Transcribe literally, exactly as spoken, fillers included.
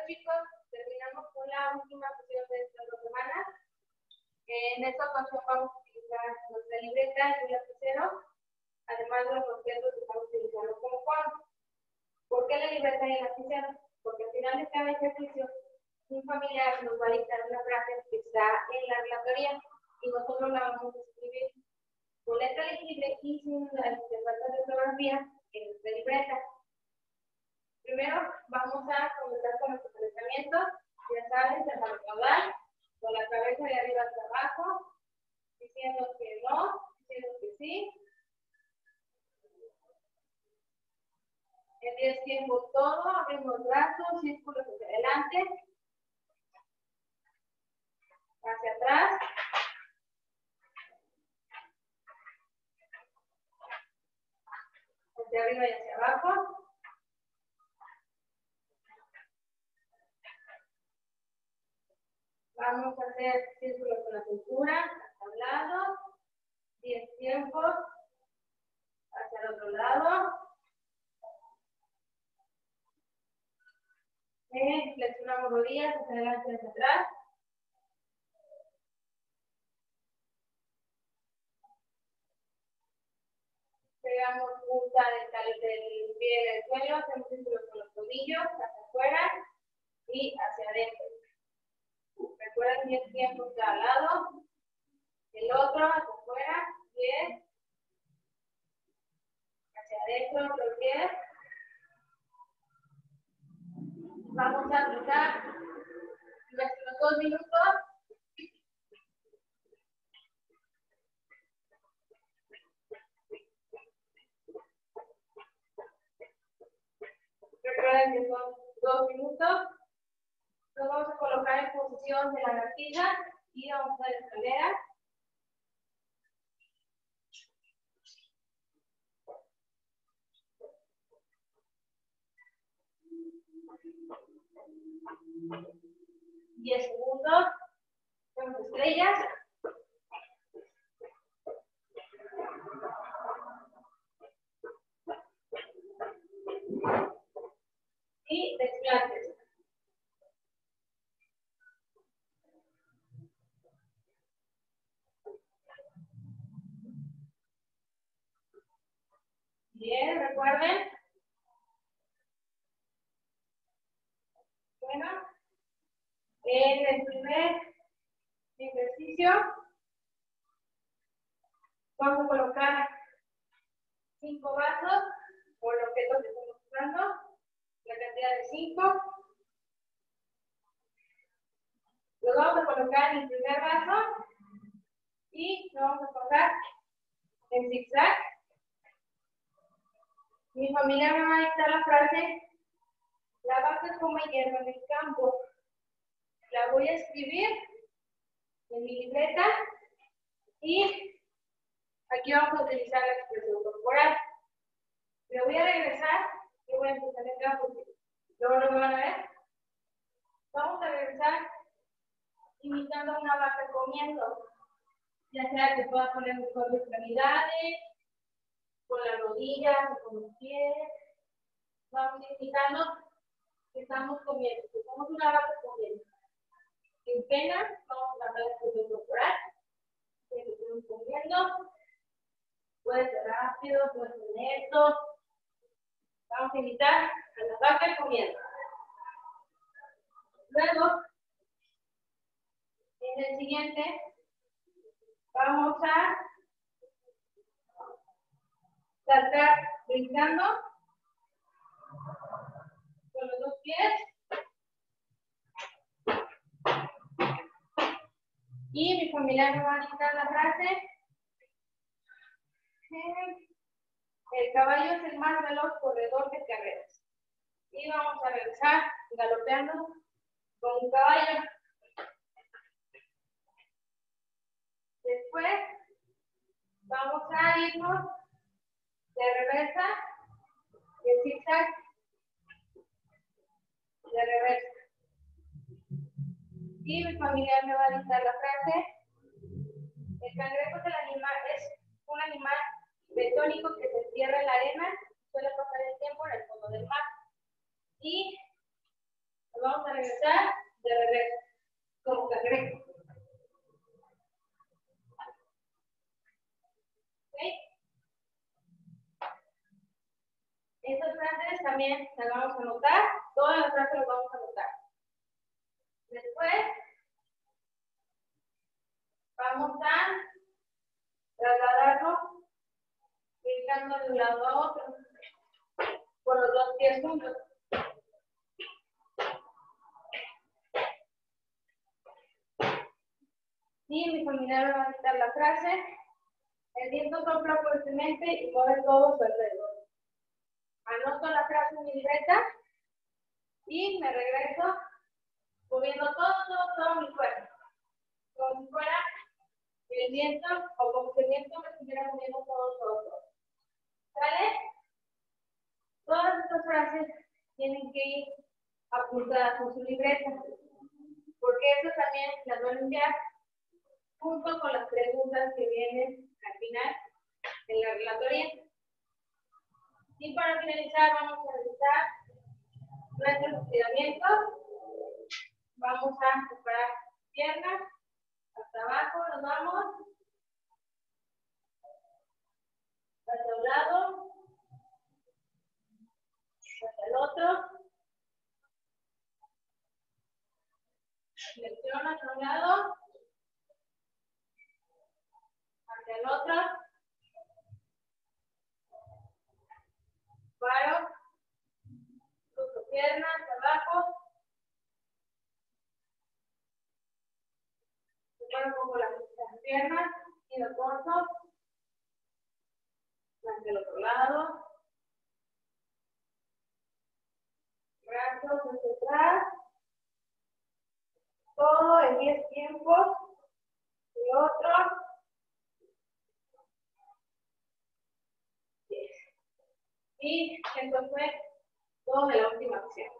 chicos, terminamos con la última sesión de estas dos semanas. En esta ocasión vamos a utilizar nuestra libreta y un lapicero, además de los objetos que estamos utilizando como fondo. ¿Por qué la libreta y el lapicero? Porque al final de cada ejercicio, un familiar nos va a dictar una frase que está en la relatoría y nosotros la vamos a escribir con letra legible y sin la falta de ortografía en nuestra libreta. Primero vamos a comenzar con nuestros pensamientos. Ya saben, se van a acabar con la cabeza de arriba hacia abajo, diciendo que no, diciendo que sí. En diez tiempos todo, abrimos brazos, círculos hacia adelante, hacia atrás. Hacia arriba y hacia abajo. Vamos a hacer círculos con la cintura, hacia un lado, diez tiempos, hacia el otro lado. Eh, flexionamos rodillas hacia adelante y hacia atrás. Pegamos punta del, del pie en el suelo, hacemos círculos con los tobillos, hacia afuera y hacia adentro. Recuerden diez tiempos cada lado. El otro hacia afuera, diez. Hacia adentro, otros diez. Vamos a aplicar nuestros dos minutos. Recuerden que son dos minutos. Nos vamos a colocar en posición de lagartija y vamos a dar escalera. diez segundos. Hacemos estrellas. Y desplantes. Bien, recuerden. Bueno, en el primer ejercicio vamos a colocar cinco vasos por el objeto que estamos usando, la cantidad de cinco. Los vamos a colocar en el primer vaso y lo vamos a colocar en zigzag. Mi familia me va a dictar la frase: la vaca es como hierba en el campo. La voy a escribir en mi libreta y aquí vamos a utilizar la expresión corporal. Me voy a regresar y voy a empezar acá porque luego no me van a ver. Vamos a regresar imitando a una vaca comiendo, ya sea que pueda poner mejor extremidades, con las rodillas o con los pies. Vamos imitando que estamos comiendo, que somos una vaca comiendo. Sin pena, vamos a dar la expresión corporal. Que estamos comiendo. Puede ser rápido, puede ser lento. Vamos a imitar a la vaca comiendo. Luego, en el siguiente, vamos a saltar brincando con los dos pies. Y mi familiar me va a dictar la frase: el caballo es el más veloz corredor de carreras. Y vamos a regresar galopeando con un caballo. Después vamos a irnos de reversa, de zigzag, de reversa. Y mi familiar me va a dictar la frase: el cangrejo es, el animal, es un animal bentónico que se entierra en la arena, suele pasar el tiempo en el fondo del mar. Y vamos a regresar de regreso, como cangrejo. ¿Ok? Estas frases también las vamos a anotar, todas las frases las vamos a anotar. Después, vamos a trasladarnos, brincando de un lado a otro, con los dos pies juntos. Y mi familiar me va a quitar la frase, el viento sopla fuertemente y mueve todo su alrededor. Anoto la frase en mi libreta y me regreso moviendo todo, todo, todo mi cuerpo. Como si fuera el viento o como si el viento me estuviera moviendo todo, todo, todo. ¿Sale? Todas estas frases tienen que ir apuntadas en su libreta, porque eso también las van a enviar junto con las preguntas que vienen al final en la relatoría. Y para finalizar vamos a realizar nuestros estiramientos. Vamos a separar piernas hasta abajo, nos vamos hacia un lado, hacia el otro, flexiona hacia un lado, hacia el otro, paro, cruzo piernas hacia abajo, separo un poco las piernas y lo corto hacia el otro lado, brazos hacia atrás, todo en diez tiempos y otro. diez. Y esto fue todo de la última acción.